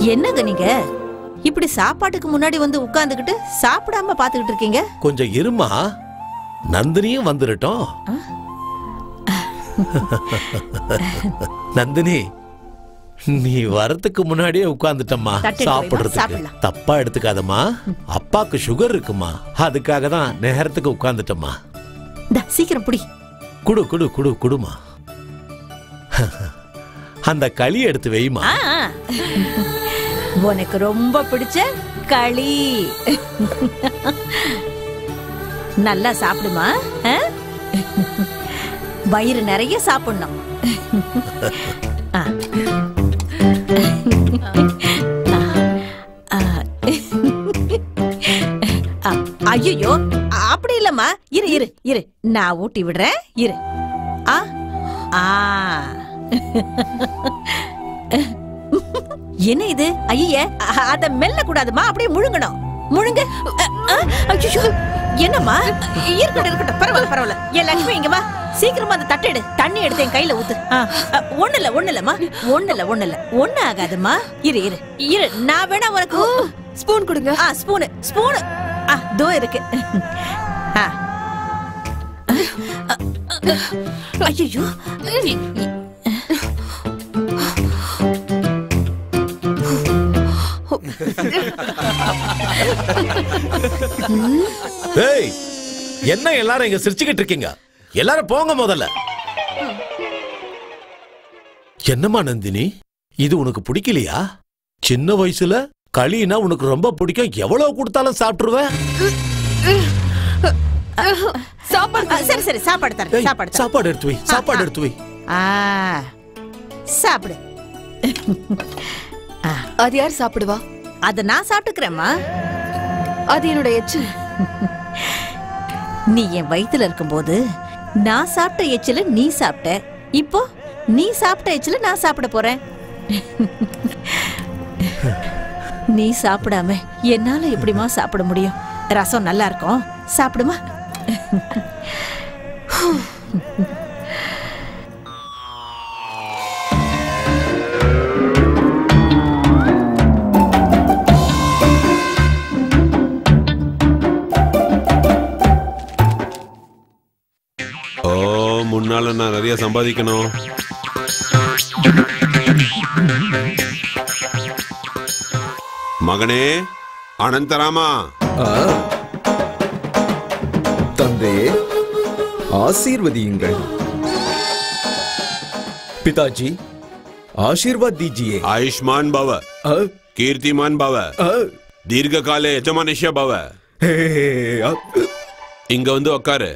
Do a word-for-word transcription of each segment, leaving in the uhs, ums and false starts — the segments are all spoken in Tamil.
என்னங்க நீங்க இப்படி சாப்பாட்டுக்கு முன்னாடி வந்து உட்கார்ந்துகிட்டு சாப்பிடாம பாத்துக்கிட்டு இருக்கீங்க? கொஞ்சம் இருமா, நந்தினியும் வந்துடட்டும். நந்தினி, நீ வரதுக்கு முன்னாடியே உட்கார்ந்துட்டம்மா சாப்பிடுறதுக்கு. தப்பா எடுத்துக்காதம்மா, அப்பாக்கு சுகர் இருக்குமா, அதுக்காக தான் நேரத்துக்கு உட்கார்ந்துட்டம்மா. சீக்கிரம் புடி. குடு குடு குடு குடுமா. அந்த களி எடுத்து வைமா. உனக்கு ரொம்ப பிடிச்ச களி. நல்லா சாப்பிடுமா, வயிறு நிறைய சாப்பிடணும். ஐயோ, அப்படி இல்லம்மா, இரு இரு இரு நான் ஊட்டி விடுறேன், இரு. ஆ ஆ என்ன இது? ஐய, அத மெல்ல கூடாதுமா, அப்படியே முழுங்கணும். முழுங்க. ஐயோ, என்னம்மா? இருக்கட்டும் இருக்கட்டும், பரவாயில்ல பரவாயில்ல. ஏ லட்சுமி, இங்க வா, சீக்கிரமா அந்த தட்டை எடு, தண்ணி எடுத்து என் கையில ஊத்து. ஒண்ணு இல்ல ஒண்ணு இல்லம்மா, ஒண்ணு இல்ல ஒண்ணு இல்ல ஒண்ணு ஆகாதுமா. இரு இரு இரு, நான் வேணா உனக்கு ஸ்பூன் கொடுங்க. ஆ ஸ்பூனு ஸ்பூனு ஆ தோ இருக்கு. ஐயோ, என்ன எல்லாரும் இங்க சிரிச்சுக்கிட்டு இருக்கீங்க? எல்லாரும் போங்க முதல்ல. என்னம்மா நந்தினி, இது உனக்கு பிடிக்கலையா? சின்ன வயசுல களினா உனக்கு ரொம்ப பிடிக்கும், எவ்வளவு கொடுத்தாலும் சாப்பிட்டுருவேன். சாப்பாடு சரி சரி, சாப்பாடு தரேன். சாப்பாடு சாப்பாடு எடுத்து வை, சாப்பாடு எடுத்து வை. சாப்பிடு. அது யார் சாப்பிடுவா? அத நான் சாப்பிட்டுக்கிறேம்மா. அது என்னோட எச்சில். நீ என் வயித்துல இருக்கும்போது நான் சாப்பிட்ட எச்சில நீ சாப்பிட்ட, இப்போ நீ சாப்பிட்ட எச்சில நான் சாப்பிட போறேன். நீ சாப்பிடாம என்னால எப்படிமா சாப்பிட முடியும்? ரசம் நல்லா இருக்கும், சாப்பிடுமா. ஓ, முன்னால நான் நிறைய சம்பாதிக்கணும். மகனே அனந்தராமா. தந்தை ஆசீர்வதியுங்கள். पिताजी आशीर्वाद दीजिए. आयुष्मान भव, कीर्तिमान भव, दीर्घ काले यजमानिष्य भव. இங்க வந்து உட்காரு.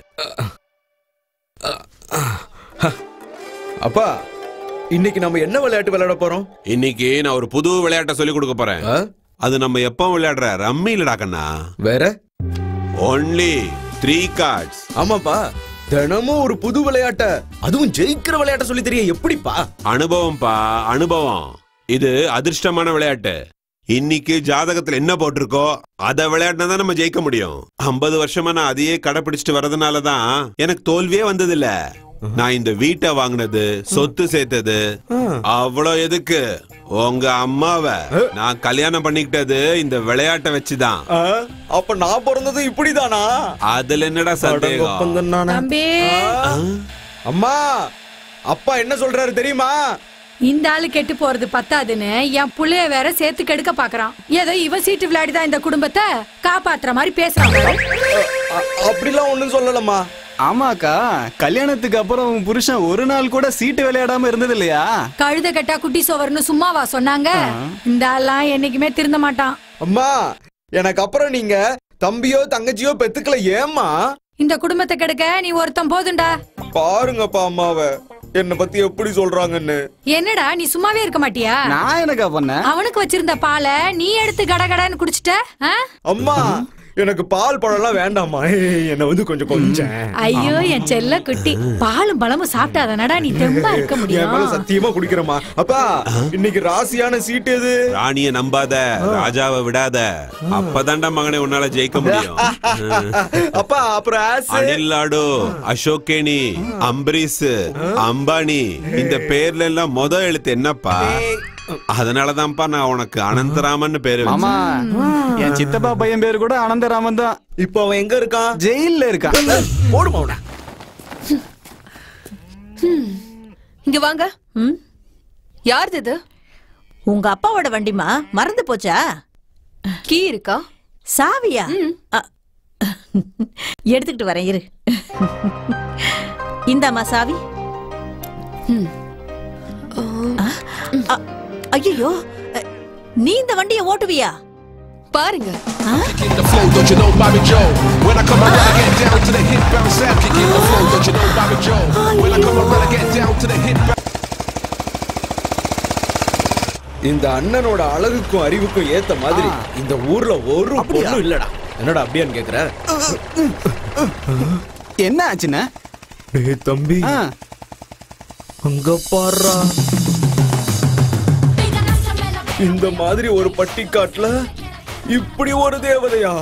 அப்பா, இன்னைக்கு நம்ம என்ன விளையாட்டு விளையாட போறோம்? இன்னைக்கு நான் ஒரு புது விளையாட்டை சொல்லி கொடுக்க போறேன். அது நம்ம எப்ப விளையாடுற ரம்மி இல்லடா கண்ணா. வேற? Only three cards. ஆமாப்பா, தினமும் ஒரு புது விளையாட்ட, அதுவும் ஜெயிக்கிற விளையாட்ட சொல்லி தெரிய எப்படிப்பா? அனுபவம் பா, அனுபவம். இது அதிர்ஷ்டமான விளையாட்டு. இன்னைக்கு ஜாதகத்துல என்ன போட்டிருக்கோ அத விளையாடினா தான் நம்ம ஜெயிக்க முடியும். ஐம்பது வருஷமா நான் அதையே கடைபிடிச்சிட்டு வரதுனாலதான் எனக்கு தோல்வியே வந்தது இல்ல. நான் இந்த வீட்டை வாங்கினது, சொத்து சேர்த்தது அவ்வளவு எதுக்கு, உங்க அம்மாவை நான் கல்யாணம் பண்ணிக்கிட்டது இந்த விளையாட்டை வச்சுதான். அப்ப நான் பிறந்தது இப்படிதானா? அதுல என்னடா சந்தேகம்? அம்மா, அப்பா என்ன சொல்றாரு தெரியுமா? இந்த ஆளு கெட்டு போறது பத்தாதுன்னு என் புள்ளைய வேற சேர்த்து கெடுக்க பாக்குறான். ஏதோ இவ சீட்டு விளையாடிதான் இந்த குடும்பத்தை காப்பாத்துற மாதிரி பேசுறாங்க. அப்படிலாம் ஒண்ணும் சொல்லலம்மா. ஆமாக்கா, கல்யாணத்துக்கு அப்புறம் புருஷன் ஒரு நாள் கூட சீட்டு விளையாடாம இருந்தது இல்லையா? கழுத கட்டா குட்டி சோவர்னு சும்மாவா சொன்னாங்க? இந்த ஆள்லாம் என்னைக்குமே திருந்த மாட்டான். அம்மா, எனக்கு அப்புறம் நீங்க தம்பியோ தங்கச்சியோ பெத்துக்கல, ஏம்மா? இந்த குடும்பத்தை கெடுக்க நீ ஒருத்தன் போதுண்டா. பாருங்கப்பா அம்மாவை என்ன பத்தி எப்படி சொல்றாங்கன்னு. என்னடா நீ சும்மாவே இருக்க மாட்டியா? நான் என்னக்கா பண்ணேன்? அவனுக்கு வச்சிருந்த பாலை நீ எடுத்து கடகடன்னு குடிச்சிட்ட. அம்மா, எனக்கு பால் பழம்லாம் வேண்டாமா, என்ன வந்து கொஞ்சம் கொஞ்சம். ஐயோ என் செல்ல குட்டி, பாலும் பழமும் சாப்பிட்டாதானடா நீ தெம்பா இருக்க முடியும். சத்தியமா குடிக்கிறமா. அப்பா, இன்னைக்கு ராசியான சீட்டு எது? ராணிய நம்பாத, ராஜாவை விடாத, அப்பதான்டா மகனே உன்னால ஜெயிக்க முடியும். அப்பா, அப்புறம் அனில் லாடு, அசோகேனி, அம்பரீஷ், அம்பானி, இந்த பேர்ல எல்லாம் முத எழுத்து என்னப்பா? அதனாலதான்ப்பா நான் உனக்கு அனந்தராமன் பேரு ஆமா என் சித்தப்பா பையன் பேரு கூட அனந்தராமன் தான். இப்போ அவன் எங்க இருக்கான்? ஜெயில்ல இருக்கான். போடுமா அவன. இங்க வாங்க. ம் யாருது இது? உங்க அப்பாவோட வண்டிமா, மறந்து போச்சா? கீ இருக்கா? சாவியா? அ, எடுத்துக்கிட்டு வரேன் இரு. இந்தாமா சாவி. ஐயோ, நீ இந்த வண்டியை ஓட்டுவியா? பாருங்க. இந்த அண்ணனோட அழகுக்கும் அறிவுக்கும் ஏத்த மாதிரி இந்த ஊர்ல ஒரு பொண்ணு இல்லடா. என்னடா அப்படியான்னு கேக்குற? என்ன ஆச்சுன்னா? ஏய் தம்பி, அங்க பாருடா. இந்த மாதிரி ஒரு பட்டிக்காட்டுல இப்படி ஒரு தேவதையா?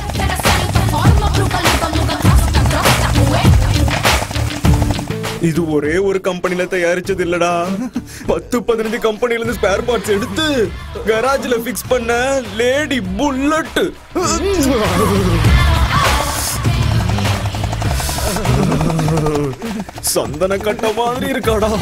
இது ஒரே ஒரு கம்பெனில தயாரிச்சது இல்லடா. பத்து பதினஞ்சு கம்பெனில இருந்து ஸ்பேர் பார்ட்ஸ் எடுத்து கராஜ்ல பிக்ஸ் பண்ண லேடி புல்லட். சந்தன கட்ட மாதிரி இருக்காடா.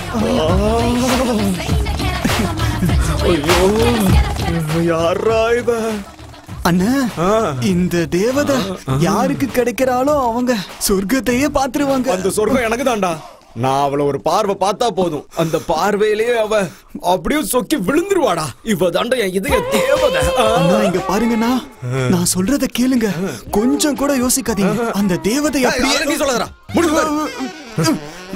ஐயோ, யாரா இவ? அண்ணா, இந்த தேவதை யாருக்கு கிடைக்கிறாளோ அவங்க சொர்க்கத்தையே பாத்துருவாங்க. அந்த சொர்க்கம் எனக்கு தான்டா. நான் அவளை ஒரு பார்வை பார்த்தா போதும், அந்த பார்வையிலேயே அவ அப்படியே சொக்கி விழுந்துருவாடா. இவ தாண்டா என் இதய தேவதை. அண்ணா இங்க பாருங்கண்ணா, நான் சொல்றத கேளுங்க, கொஞ்சம் கூட யோசிக்காதீங்க. அந்த தேவதை அப்படியே நீ சொல்லாதடா. முடிவு.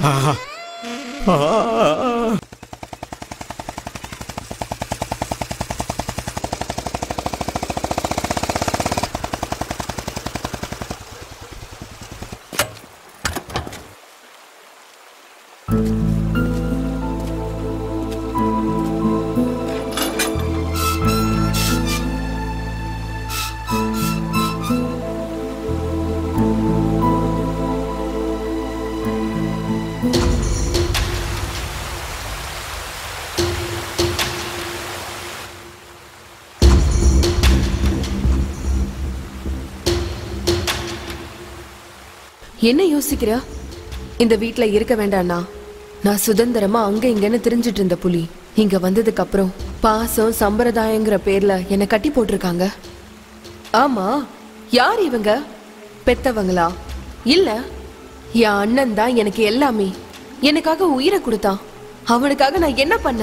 என்ன யோசிக்கிற? இந்த வீட்ல இருக்க வேண்டாம்னா நான் சுதந்திரமா அங்க இங்கன்னு திரிஞ்சிட்டு இருந்த புலி இங்க வந்ததுக்கு அப்புறம் பாசம் சம்பிரதாயங்கிற பேர்ல என்ன கட்டி போட்டிருக்காங்க. ஆமா, யார் இவங்க? பெத்தவங்களா? இல்ல, என் அண்ணன் தான் எனக்கு எல்லாமே. எனக்காக உயிரை கொடுத்தான். அவனுக்காக நான் என்ன பண்ண?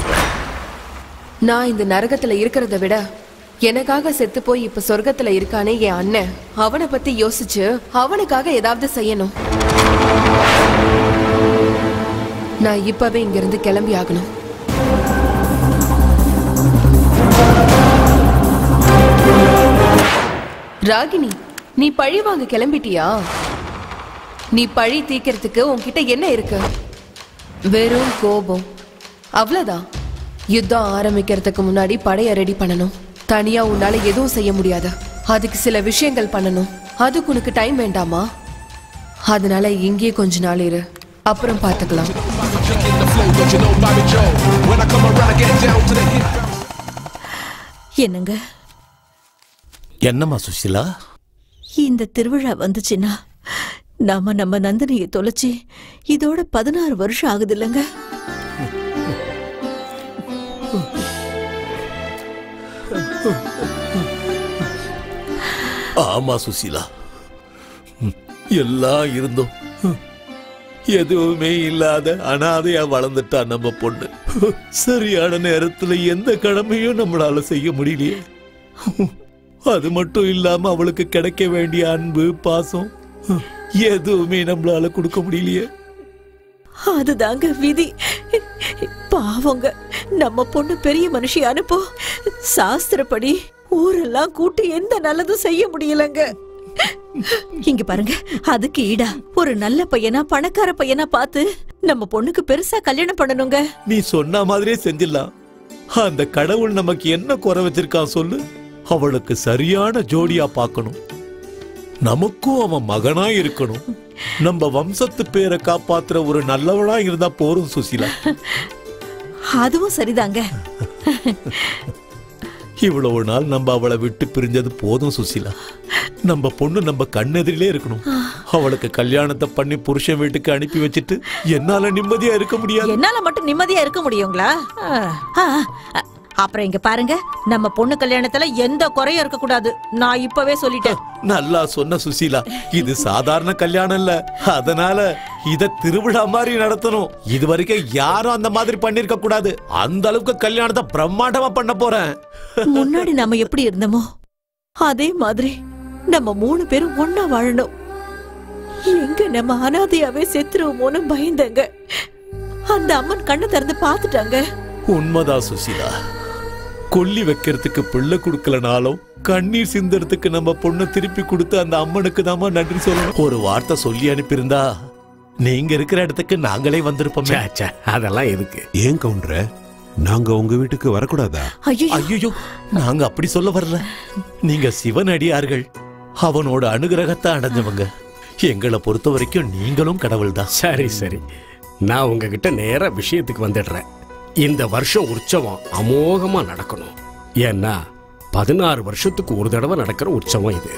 நான் இந்த நரகத்துல இருக்கிறத விட எனக்காக செத்து போய் இப்ப சொர்க்கத்துல இருக்கானே என் அண்ணன், அவனை பத்தி யோசிச்சு அவனுக்காக ஏதாவது செய்யணும். நான் இப்பவே இங்க இருந்து கிளம்பி ஆகணும். ராகினி, நீ பழி வாங்க கிளம்பிட்டியா? நீ பழி தீக்கிறதுக்கு உன்கிட்ட என்ன இருக்கு? வெறும் கோபம், அவ்வளவுதான். யுத்தம் ஆரம்பிக்கிறதுக்கு முன்னாடி படைய ரெடி பண்ணணும். தனியா உன்னால எதுவும் செய்ய முடியாது. அதுக்கு சில விஷயங்கள் பண்ணணும். அதுக்கு உனக்கு டைம் வேண்டாமா? அதனால இங்கே கொஞ்ச நாள் இரு, அப்புறம் பார்த்துக்கலாம். என்னங்க? என்னம்மா சுசிலா? இந்த திருவிழா வந்துச்சுன்னா நாம நம்ம நந்தினியை தொலைச்சி இதோட பதினாறு வருஷம் ஆகுது இல்லைங்க? ஆமா சுசிலா, எல்லாம் இருந்தோம் எதுவுமே இல்லாத அனாதையா வளர்ந்துட்டா நம்ம பொண்ணு. சரியான நேரத்துல எந்த கடமையும் நம்மளால செய்ய முடியலையே. அது மட்டும் இல்லாம அவளுக்கு கிடைக்க வேண்டிய அன்பு பாசம் எதுவுமே நம்மளால கொடுக்க முடியலையே. அதுதாங்க விதி. பாவங்க, நம்ம பொண்ணு பெரிய மனுஷி அனுப்போ சாஸ்திரப்படி ஊரெல்லாம் கூட்டி எந்த நல்லதும் செய்ய முடியலங்க. இங்க பாருங்க, அதுக்கு ஈடா ஒரு நல்ல பையனா பணக்கார பையனா பார்த்து நம்ம பொண்ணுக்கு பெருசா கல்யாணம் பண்ணணுங்க. நீ சொன்ன மாதிரியே செஞ்சிடலாம். அந்த கடவுள் நமக்கு என்ன குறை வச்சிருக்கான் சொல்லு? அவளுக்கு சரியான ஜோடியா பார்க்கணும். நமக்கும் அவன் மகனா இருக்கணும். நம்ம வம்சத்து பேரை காப்பாத்துற ஒரு நல்லவனா இருந்தா போரும் சுசிலா. அதுவும் சரிதாங்க. இவ்வளவு நாள் நம்ம அவளை விட்டு பிரிஞ்சது போதும் சுசீலா. நம்ம பொண்ணு நம்ம கண்ணெதிரிலே இருக்கணும். அவளுக்கு கல்யாணத்தை பண்ணி புருஷன் வீட்டுக்கு அனுப்பி வச்சுட்டு என்னால நிம்மதியா இருக்க முடியாது. என்னால மட்டும் நிம்மதியா இருக்க முடியுங்களா? ஆ, ஆ, அப்புறம் இங்க பாருங்க, நம்ம பொண்ணு கல்யாணத்துல எந்த குறையும் இருக்க கூடாது. நான் இப்பவே சொல்லிட்டேன். நல்லா சொன்ன சுசீலா. இது சாதாரண கல்யாணம் இல்ல, அதனால இத திருவிழா மாதிரி நடத்தணும். இது வரைக்கும் யாரும் அந்த மாதிரி பண்ணிருக்க கூடாது. அந்த அளவுக்கு கல்யாணத்தை பிரம்மாண்டமா பண்ண போறேன். முன்னாடி நம்ம எப்படி இருந்தோமோ அதே மாதிரி நம்ம மூணு பேரும் ஒன்னா வாழணும். எங்க நம்ம அனாதையாவே செத்துருவோமோன்னு பயந்தங்க. அந்த அம்மன் கண்ணை திறந்து பாத்துட்டாங்க. உண்மைதான் சுசீலா. கொல்லி வைக்கிறதுக்கு பிள்ளை கொடுக்கலனாலும் கண்ணீர் சிந்தறதுக்கு நம்ம பொண்ணை திருப்பி கொடுத்து அந்த அம்மனுக்கு தாமா நன்றி சொல்லணும். ஒரு வார்த்தை சொல்லி அனுப்பியிருந்தா நீங்க இருக்கிற இடத்துக்கு நாங்களே வந்திருப்போமே. அதெல்லாம் எதுக்கு? ஏன் கவுண்டர, நாங்க உங்க வீட்டுக்கு வரக்கூடாதா? ஐயோ, நாங்க அப்படி சொல்ல வரல. நீங்க சிவன் அடியார்கள், அவனோட அனுகிரகத்தை அடைஞ்சவங்க. எங்களை பொறுத்த வரைக்கும் நீங்களும் கடவுள் தான். சரி சரி, நான் உங்ககிட்ட நேரா விஷயத்துக்கு வந்துடுறேன். இந்த வருஷம் உற்சவம் அமோகமா நடக்கணும். ஏன்னா பதினாறு வருஷத்துக்கு ஒரு தடவை நடக்கிற உற்சவம் இது.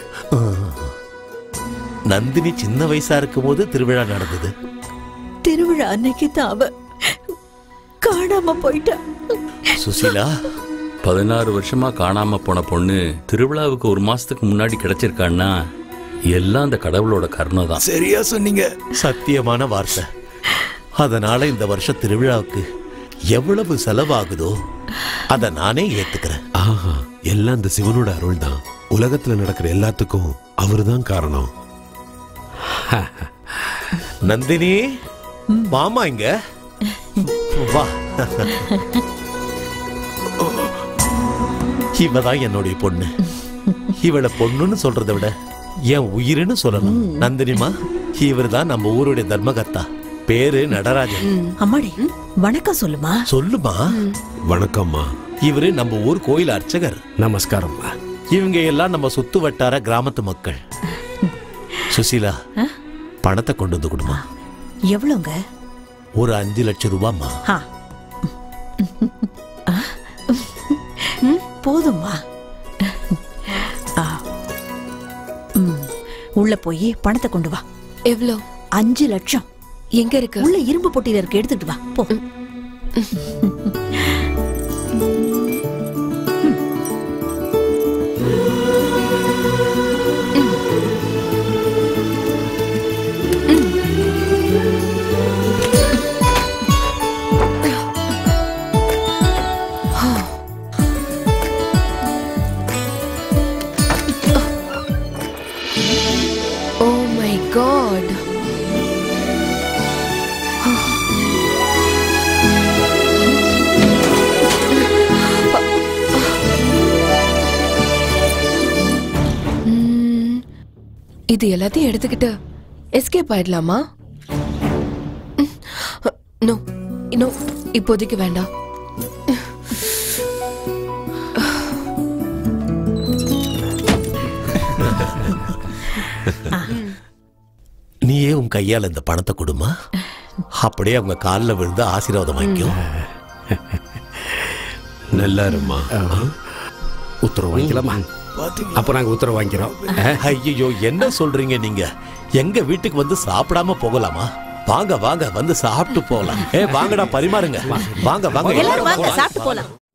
நந்தினி சின்ன வயசா இருக்கும் போது திருவிழா நடந்தது. திருவிழா அன்னைக்கு தான் அவ காணாம போயிட்டா. சுசீலா, பதினாறு வருஷமா காணாம போன பொண்ணு திருவிழாவுக்கு ஒரு மாசத்துக்கு முன்னாடி கிடைச்சிருக்கான்னா எல்லாம் அந்த கடவுளோட கருணை தான். சரியா சொன்னீங்க. சத்தியமான வார்த்தை. அதனால இந்த வருஷம் திருவிழாவுக்கு எவ்வளவு செலவாகுதோ அத நானே ஏத்துக்கிறேன். ஆஹா, எல்லாம் அந்த சிவனோட அருள் தான். உலகத்துல நடக்கிற எல்லாத்துக்கும் அவருதான் காரணம். நந்தினி, மாமா இங்க வா. இவதான் என்னுடைய பொண்ணு. இவளை பொண்ணுன்னு சொல்றதை விட என் உயிர்னு சொல்லணும். நந்தினிமா, இவர் தான் நம்ம ஊருடைய தர்மகர்த்தா. பேரு நடராஜன். அம்மாடி, வணக்கம் சொல்லுமா. சொல்லுமா. வணக்கம்மா. இவரு நம்ம ஊர் கோயில் அர்ச்சகர். நமஸ்காரம்மா. இவங்க எல்லாம் நம்ம சுத்து வட்டார கிராமத்து மக்கள். சுசீலா, பணத்தை கொண்டு வந்து கொடுமா. எவ்வளவுங்க? ஒரு அஞ்சு லட்சம் ரூபாய்மா. போதும்மா. உள்ள போய் பணத்தை கொண்டு வா. எவ்வளோ? அஞ்சு லட்சம். எங்க இருக்கு? உள்ள இரும்பு பொட்டியில இருக்கு, எடுத்துட்டு வா போ. Oh my God. இது எல்லாத்தையும் எடுத்துக்கிட்டு எஸ்கேப் ஆயிடலாமா? நோ நோ, இப்போதைக்கு வேண்டாம். நீயே உன் கையால இந்த பணத்தை கொடுமா. அப்படியே அவங்க காலில் விழுந்து ஆசீர்வாதம் வாங்கிக்கோ. நல்லா இருமா. உத்தரவு வாங்கிக்கலாமா? அப்ப நாங்க உத்தரவு வாங்கிறோம். ஐயோ, என்ன சொல்றீங்க நீங்க? எங்க வீட்டுக்கு வந்து சாப்பிடாம போகலாமா? வாங்க வாங்க, வந்து சாப்பிட்டு போகலாம். ஏ வாங்கடா, பரிமாறுங்க. வாங்க வாங்க, எல்லாரும் வாங்க, சாப்பிட்டு போலாம்.